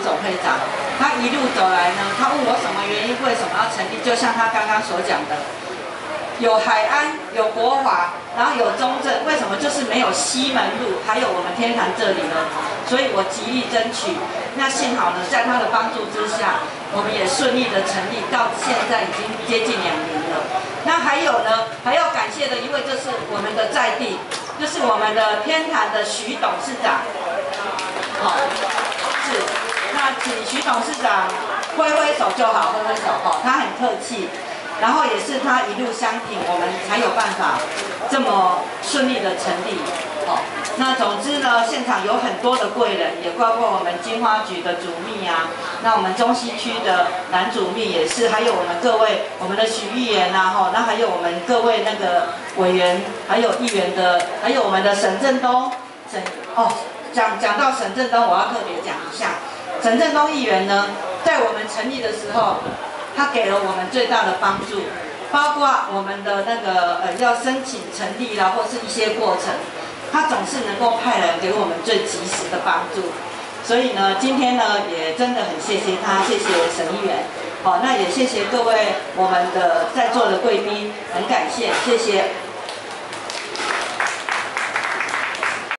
总会长，他一路走来呢，他问我什么原因，为什么要成立，就像他刚刚所讲的，有海安，有国华，然后有中正，为什么就是没有西门路，还有我们天坛这里呢？所以我极力争取。那幸好呢，在他的帮助之下，我们也顺利的成立，到现在已经接近2年了。那还有呢，还要感谢的一位就是我们的在地，就是我们的天坛的徐董事长。好，是，那请徐董事长挥挥手就好，挥挥手哦，他很客气。然后也是他一路相挺，我们才有办法这么顺利的成立。好，那总之呢，现场有很多的贵人，也包括我们金花局的主秘啊，那我们中西区的男主秘也是，还有我们各位我们的许议员呐，那还有我们各位那个委员，还有议员的，还有我们的沈振东，讲到沈振东，我要特别讲一下，沈振东议员呢，在我们成立的时候。他给了我们最大的帮助，包括我们的那个要申请成立啦，或是一些过程，他总是能够派人给我们最及时的帮助。所以呢，今天呢也真的很谢谢他，谢谢沈议员。好，那也谢谢各位我们的在座的贵宾，很感谢，谢谢。